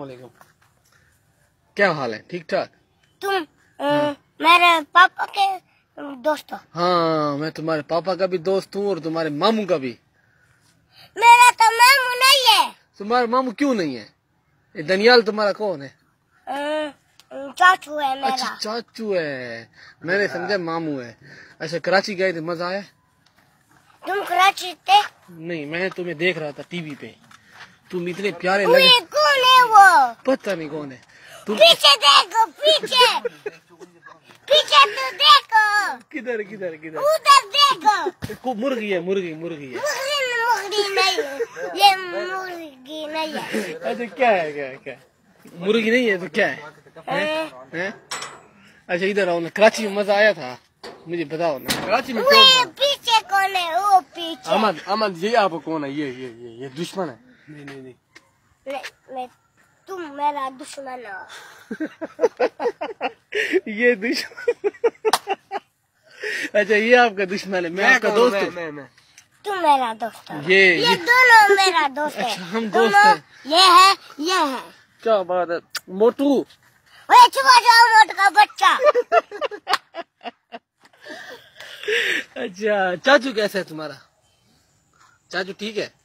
वालेकुम। क्या हाल है? ठीक ठाक? तुम मेरे पापा के दोस्त हो? हाँ, मैं तुम्हारे पापा का भी दोस्त हूँ और तुम्हारे मामू का भी। मेरा तो मामू नहीं है। तुम्हारा मामू क्यों नहीं है? ये दनियाल तुम्हारा कौन है? चाचू है मेरा। अच्छा, चाचू है। मैंने समझा मामू है। अच्छा, कराची गए थे, मजा आया? तुम कराची थे? नहीं, मैं तुम्हें देख रहा था टीवी पे। तुम इतने प्यारे लगे। कौन है वो? पता नहीं कौन है। तुम पीछे देखो, पीछे पीछे तो देखो। किधर किधर किधर? उधर देखो। मुर्गी है, मुर्गी है। मुर्गी नहीं है, ये मुर्गी नहीं है। अच्छा, क्या है? क्या मुर्गी नहीं है तो क्या है? हैं? अच्छा, इधर आओ ना। कराची में मजा आया था, मुझे बताओ ना। कराची में पीछे कौन है? वो पीछे। अमन ये आप कौन है? ये दुश्मन है। नहीं। तुम मेरा दुश्मन हो। ये दुश्मन। अच्छा, ये आपका दुश्मन है। मैं आपका दोस्त हूँ। तुम मेरा दोस्त हो। ये दोनों मेरा दोस्त है। अच्छा, हम दोस्त हैं। ये है। क्या बात है मोटू? ओए छुपा जाओ मोटू का बच्चा। अच्छा, चाचू कैसा है तुम्हारा? चाचू ठीक है?